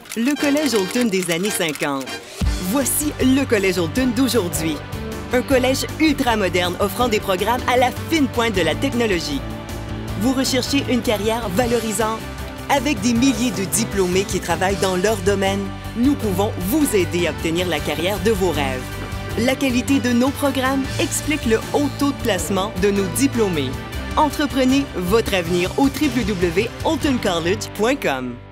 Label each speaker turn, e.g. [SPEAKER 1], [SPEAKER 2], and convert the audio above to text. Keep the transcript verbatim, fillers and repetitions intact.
[SPEAKER 1] Le Collège Holton des années cinquante. Voici le Collège Holton d'aujourd'hui. Un collège ultra-moderne offrant des programmes à la fine pointe de la technologie. Vous recherchez une carrière valorisante? Avec des milliers de diplômés qui travaillent dans leur domaine, nous pouvons vous aider à obtenir la carrière de vos rêves. La qualité de nos programmes explique le haut taux de placement de nos diplômés. Entreprenez votre avenir au w w w point holton college point com.